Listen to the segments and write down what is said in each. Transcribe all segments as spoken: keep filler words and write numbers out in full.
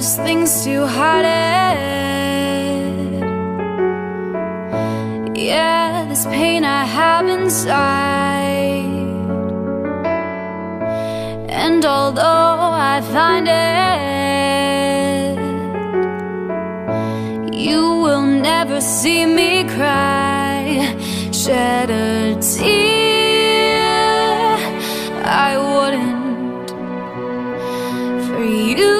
this thing's too hard-headed. Yeah, this pain I have inside, and although I find it, you will never see me cry, shed a tear. I wouldn't for you,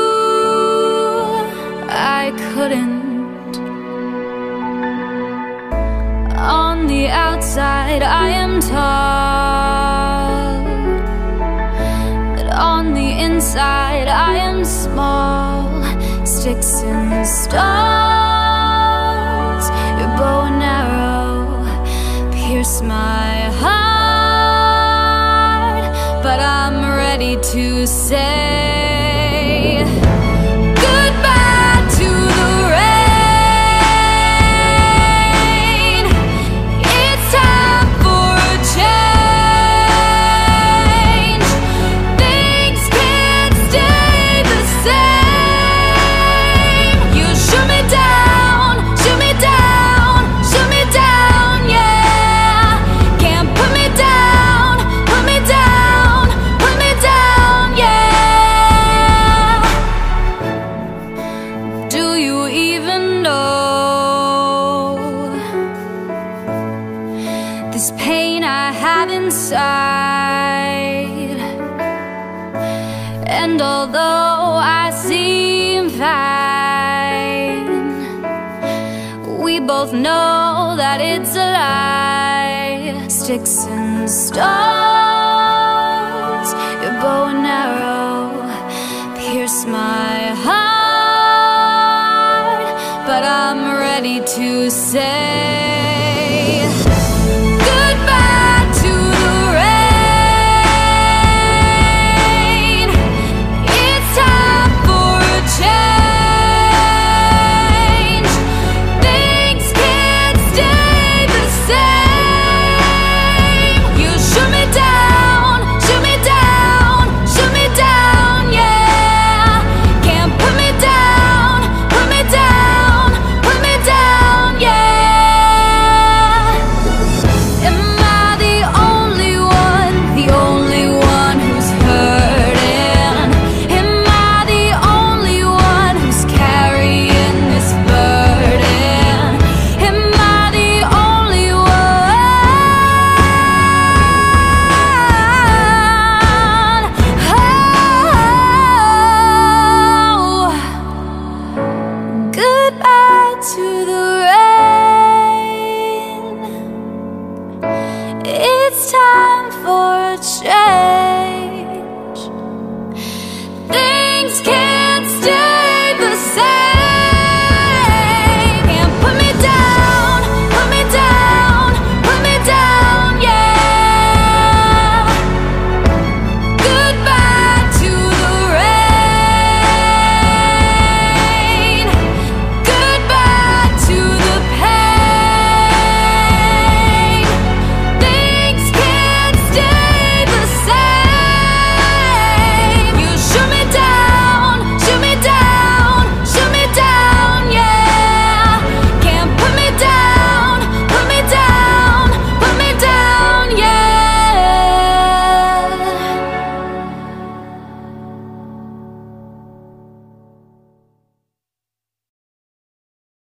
I couldn't. On the outside I am tall, but on the inside I am small. Sticks and stones, your bow and arrow pierce my heart, but I'm ready to say this pain I have inside, and although I seem fine, we both know that it's a lie. Sticks and stones, your bow and arrow pierce my heart, but I'm ready to say